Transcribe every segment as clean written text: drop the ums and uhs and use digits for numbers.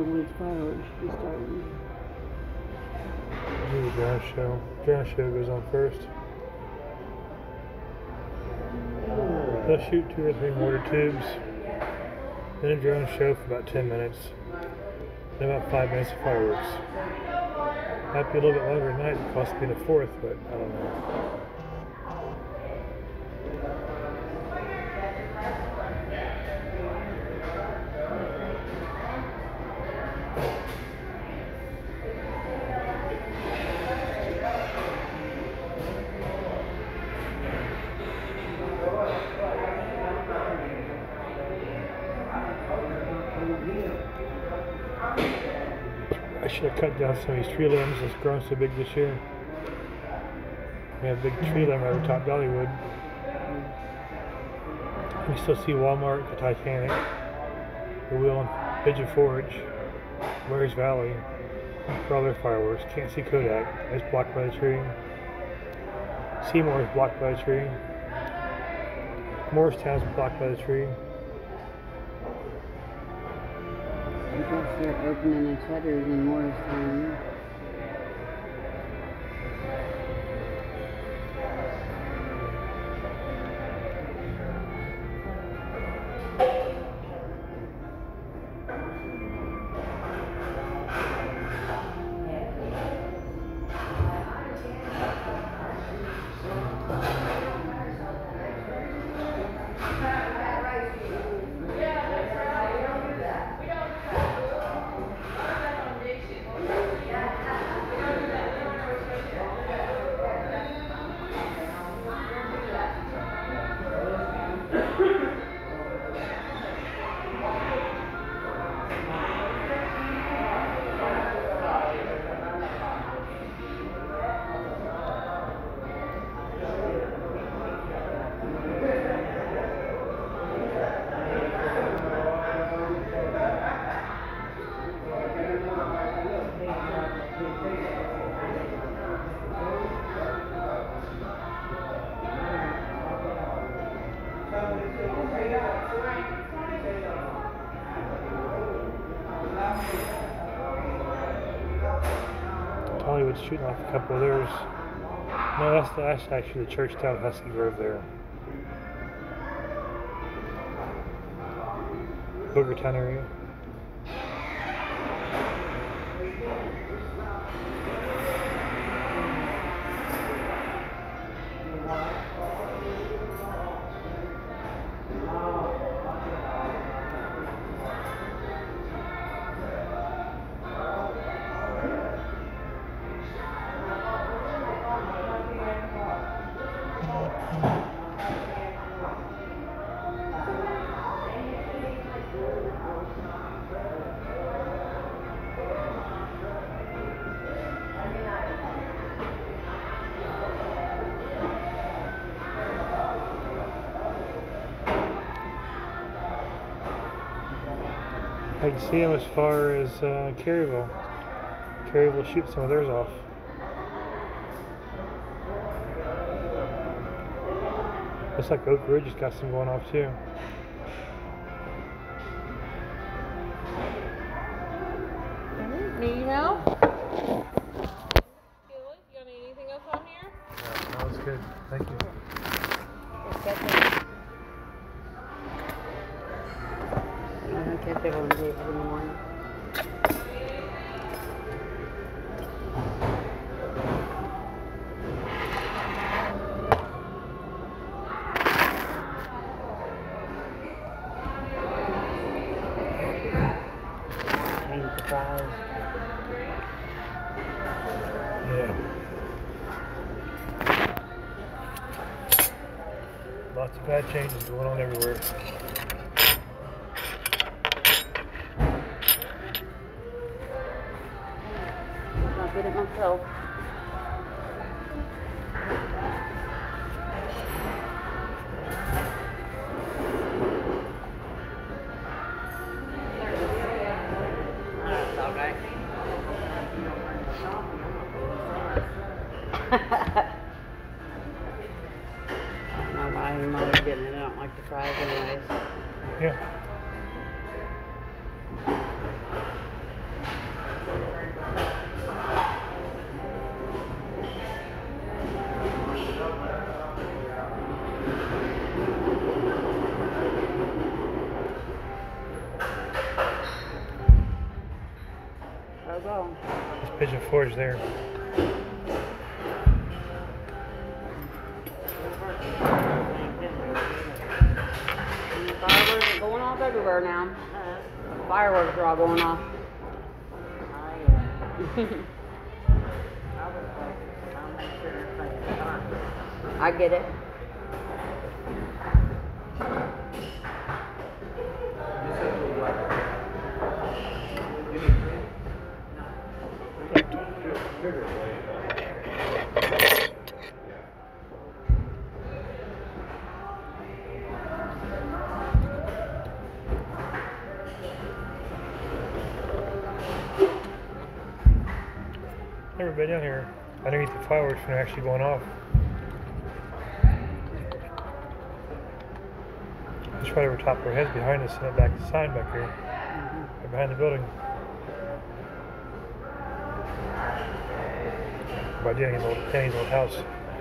Dogwood's fireworks should be starting. Do the drone show. Drone show goes on first. They'll shoot 2 or 3 mortar tubes. Then a drone show for about 10 minutes. Then about 5 minutes of fireworks. Might be a little bit longer at night because of being the 4th, but I don't know. I should have cut down some of these tree limbs. It's grown so big this year. We have a big tree limb over top Dollywood. You still see Walmart, the Titanic, the Wheel and Pigeon Forge, Wares Valley for all their fireworks. Can't see Kodak. It's blocked by the tree. Seymour is blocked by the tree. Morristown's blocked by the tree. I guess they're opening the shutters in Morristown. Hollywood's shooting off a couple of theirs. No, that's actually the Churchtown Husky Grove there. Boogertown area. I can see them as far as Caryville. Caryville shoot some of theirs off. Looks like Oak Ridge has got some going off too. Need help? You need anything else on here? No, that was good. Thank you. I kept it on the table in the morning. Yeah. Lots of bad changes going on everywhere. I'll get it myself. That's all right. I don't know why your mother's getting it. I don't like the fries anyways. Yeah. Pigeon Forge there. Fireworks are going off everywhere now. Fireworks are all going off. I get it. Never been down here underneath the fireworks when they're actually going off. Just right over top of our heads behind us and that back sign back here. Right behind the building. By Danny's old house.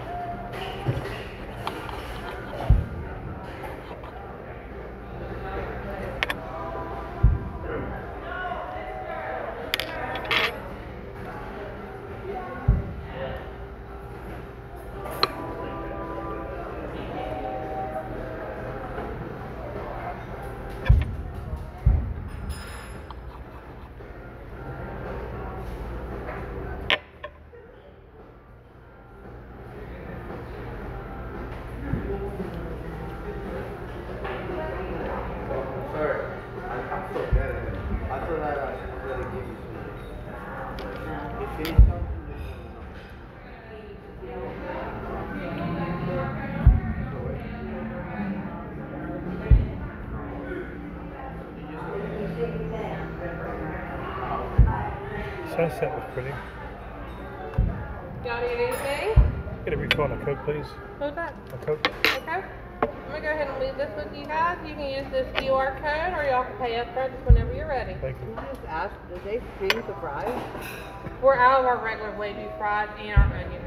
Sunset was pretty. Y'all need anything? Get a refill on a Coke, please. What's that? A Coke. Okay. I'm gonna go ahead and leave this with you guys. You can use this QR code or y'all can pay up front just whenever you're ready. Thank you. Can I just ask, did they change the fries? We're out of our regular wavy fries and our onion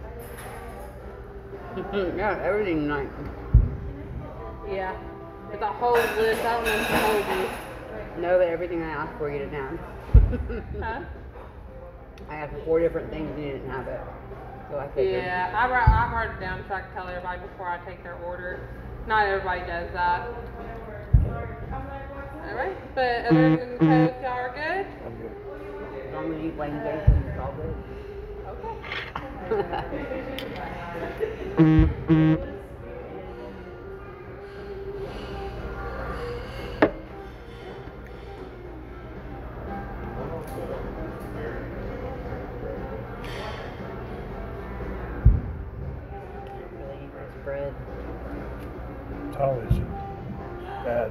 rings. Yeah, everything tonight. Yeah. It's a whole list. I don't know if I told you. No, but everything I asked for you didn't have. Huh? I asked for 4 different things and you didn't have it. So I figured. Yeah, I wrote it down so I can tell everybody before I take their order. Not everybody does that. Alright, but other than Coke, y'all are good? I'm good. As long as you eat plain Jason, it's all good. Okay. Really eat this bread. It's always bad.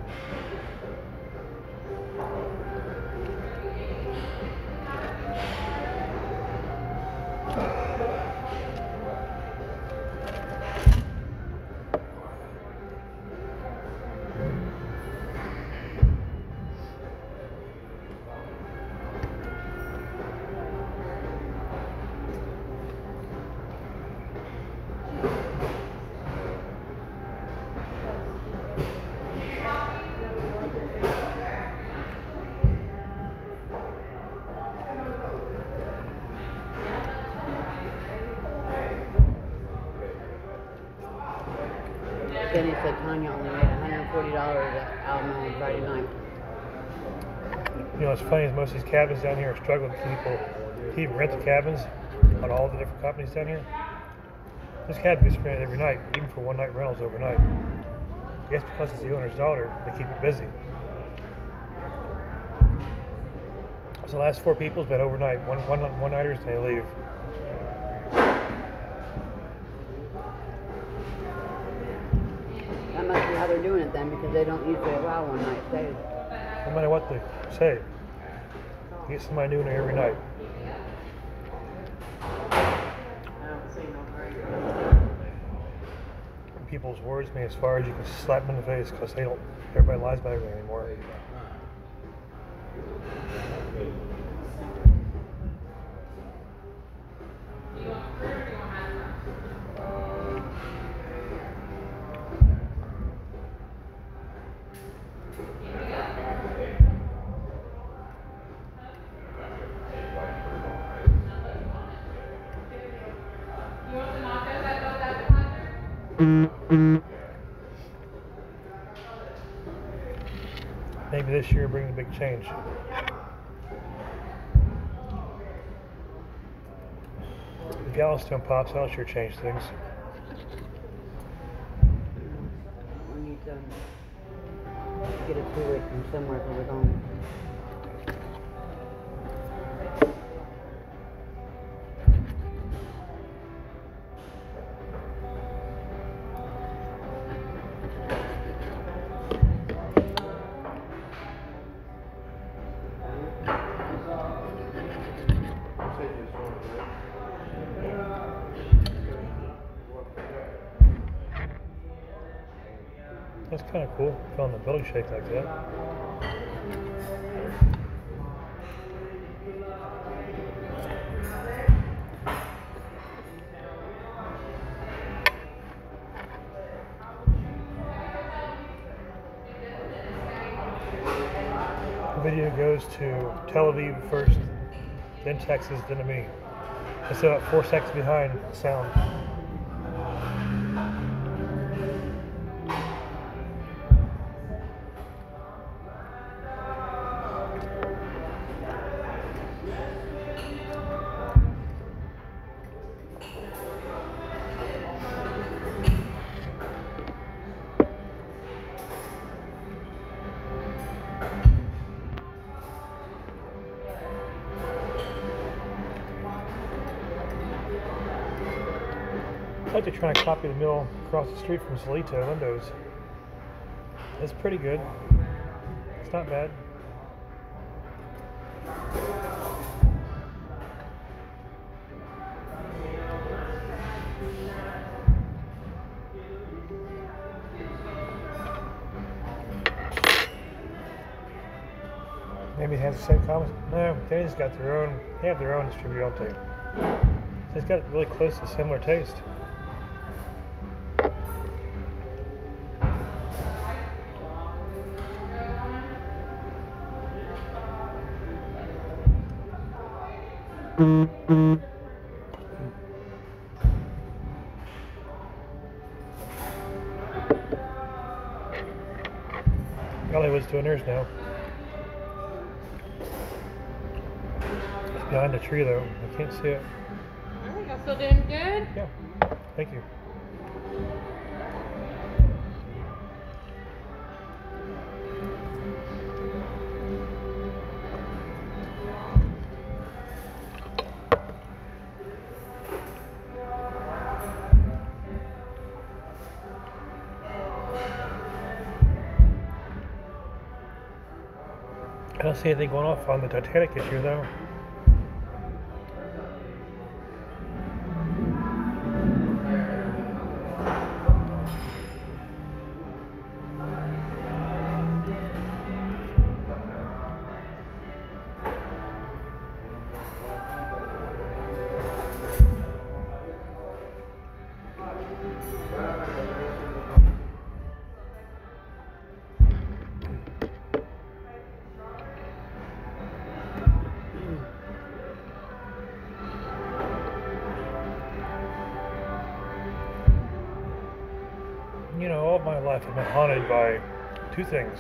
Jenny said Tanya only made $140 at Alamo on Friday night. You know, what's funny is most of these cabins down here are struggling to keep rent the cabins on all the different companies down here. This cabin gets rented every night, even for one-night rentals overnight. I guess because it's the owner's daughter, they keep it busy. So the last 4 people's been overnight, one-nighters, and they leave. That must be how they're doing it then, because they don't usually allow one night stays. No matter what they say, you get somebody new in there every night. People's words, I mean, as far as you can slap them in the face, because they don't. Everybody lies about everything anymore. Maybe this year brings a big change. If Yellowstone pops, that'll sure change things. We need to get it to it from somewhere for the home. That's kind of cool, feeling the belly shake like that. The video goes to Tel Aviv first, then Texas, then to me. It's about 4 seconds behind sound. I like to try and copy the mill across the street from Salito windows. It's pretty good. It's not bad. Maybe it has the same comments. No, Denny's got their own. They have their own distributor, don't they? It's got really close to similar taste. Hollywood's doing theirs now. It's behind a tree though. I can't see it. Alright, y'all still doing good? Yeah. Thank you. I don't see anything going off on the Titanic issue though. You know, all of my life I've been haunted by two things.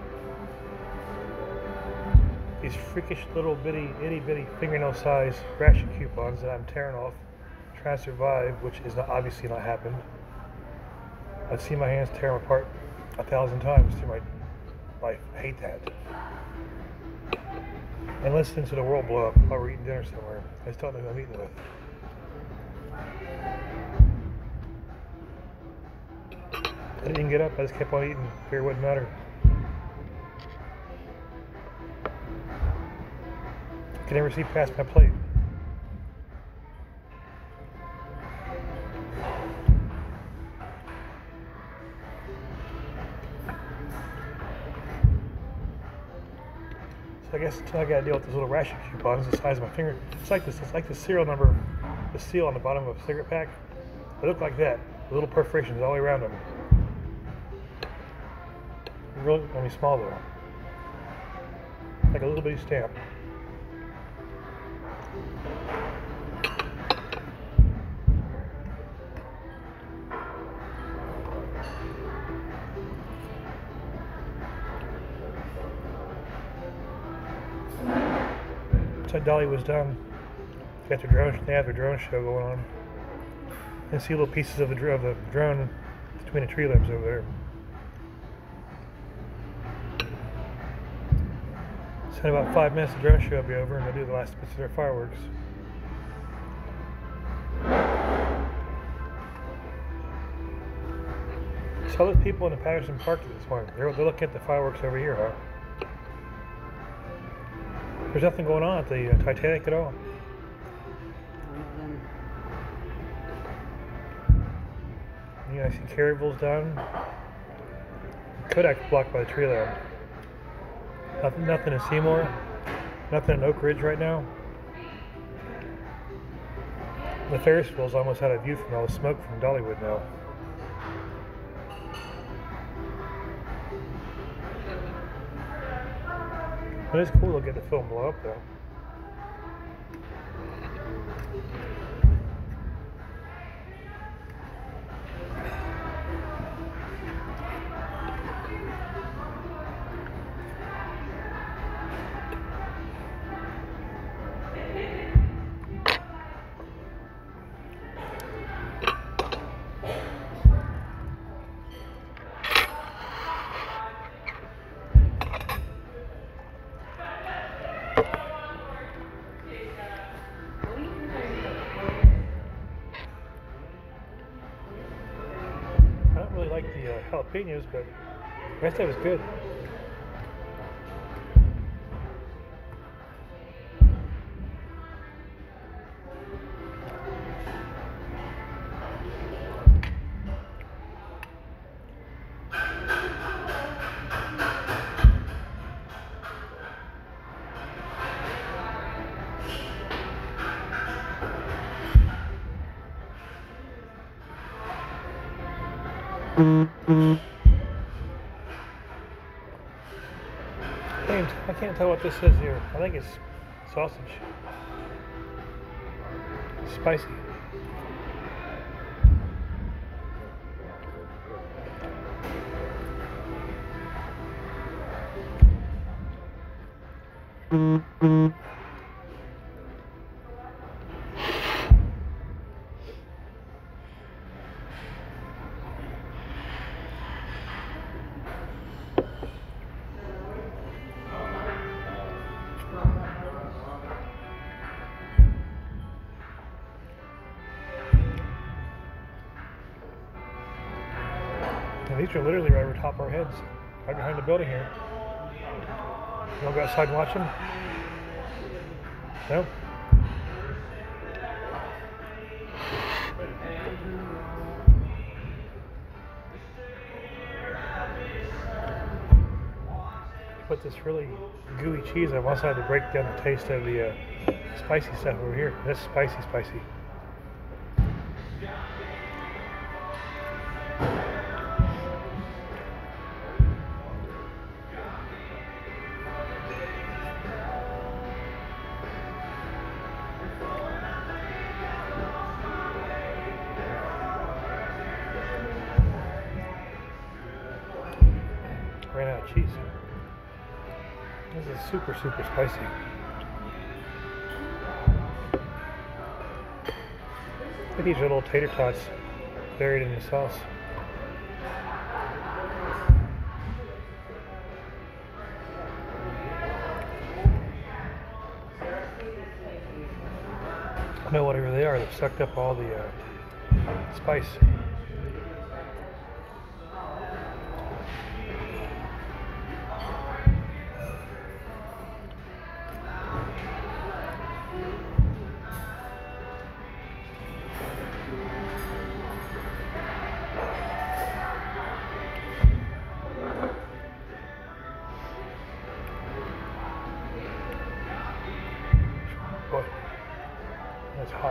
These freakish little bitty, itty bitty fingernail size ration coupons that I'm tearing off, trying to survive, which is not, obviously not happened. I've seen my hands tear them apart 1,000 times through my life. I hate that. And listening to the world blow up while we're eating dinner somewhere. I just don't know who I'm eating with. I didn't get up, I just kept on eating. Fear wouldn't matter. I can never see past my plate. So I guess until I gotta deal with those little ration coupons the size of my finger. It's like the serial number, the seal on the bottom of a cigarette pack. They look like that. The little perforations all the way around them. Really, I mean, small though. Like a little bitty stamp. So Dolly was done. They have their drone show going on. And see little pieces of the drone between the tree limbs over there. So in about 5 minutes the drone show will be over and they'll do the last bits of their fireworks. So there's people in the Patterson Park this morning. They're looking at the fireworks over here, huh? There's nothing going on at the Titanic at all. Yeah, I see Caryville's done. Kodak's blocked by the tree line. Nothing in Seymour. Nothing in Oak Ridge right now. The Ferris wheel's almost out of view from all the smoke from Dollywood now. It is cool to get the film blow up though. I don't really like the jalapenos, but the rest of it was good. I can't tell what this is here. I think it's sausage. Spicy. And these are literally right over top of our heads, right behind the building here. You want to go outside and watch them? No? Put this really gooey cheese on one side to break down the taste of the spicy stuff over here. That's spicy. Ran out of cheese. This is super spicy. Look at these little tater tots buried in the sauce. I know whatever they are, they've sucked up all the spice. Boy, that's hot.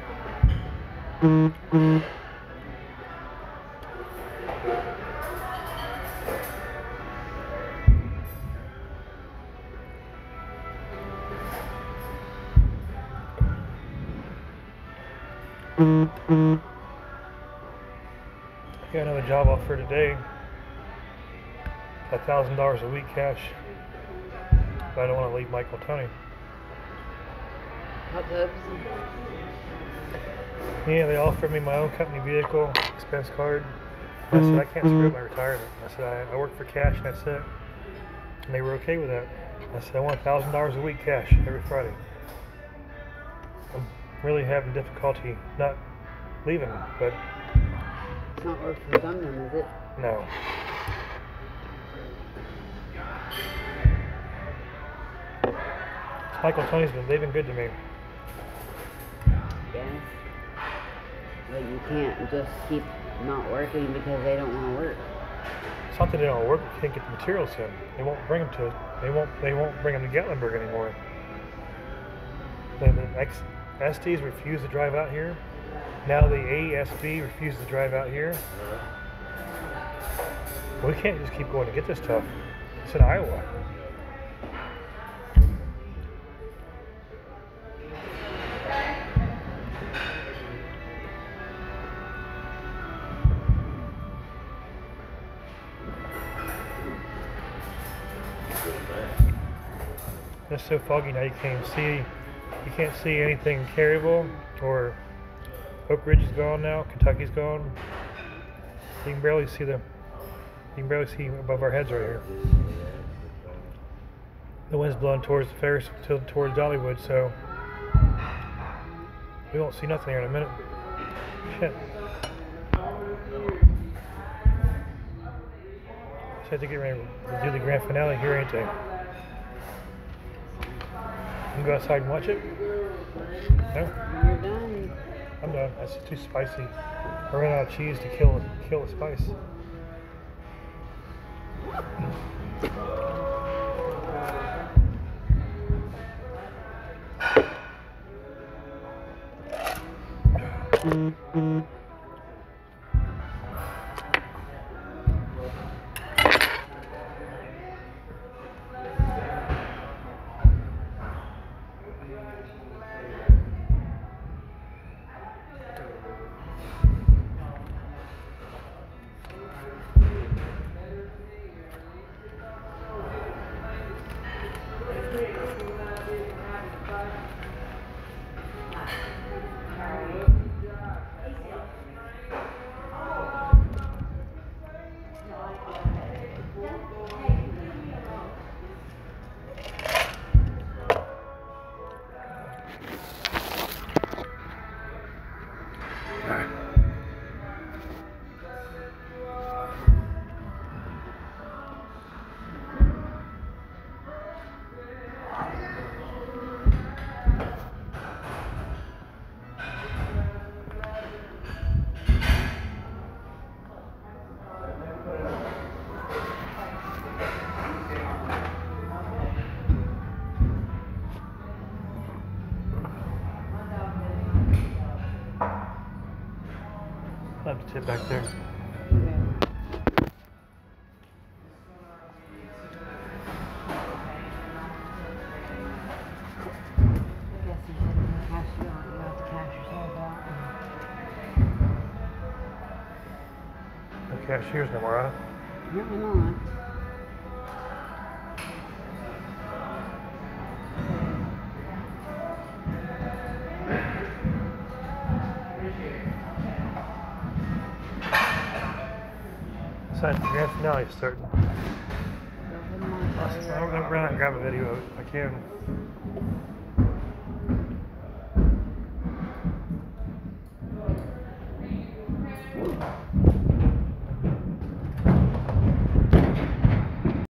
I got another job offer today. $1,000 a week cash. But I don't want to leave Michael Tony. Hot tubs. Yeah, they offered me my own company vehicle, expense card. I said, I can't screw up my retirement. I said, I work for cash and that's it. And they were okay with that. I said, I want $1,000 a week cash every Friday. I'm really having difficulty not leaving, but It's not worth for some then, is it? no. Michael Tony's they've been good to me. Yes. But you can't just keep not working because they don't want to work. It's not that they don't work, we can't get the materials in. They won't bring them to us. They won't bring them to Gatlinburg anymore. The STs refuse to drive out here. Now the ASB refuses to drive out here. We can't just keep going to get this stuff. It's in Iowa. It's so foggy now you can't see anything carryable. Or Oak Ridge is gone now, Kentucky's gone. You can barely see above our heads right here. The wind's blowing towards the Ferris, towards Dollywood, so we won't see nothing here in a minute. Shit. Just have to get ready to do the grand finale here, ain't they? You can go outside and watch it? No? You're done. I'm done. That's too spicy. I ran out of cheese to kill the spice. I'll have to tip back there. No cashiers no more, huh? Apparently not. Besides, the grand finale is starting. I'll run out and grab a video of it if I can.